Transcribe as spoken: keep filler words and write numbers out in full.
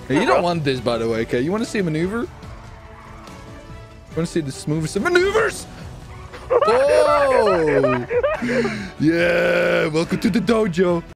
Hey, you don't want this, by the way, okay? You want to see a maneuver? You want to see the smoothest of maneuvers? Oh! Yeah! Welcome to the dojo.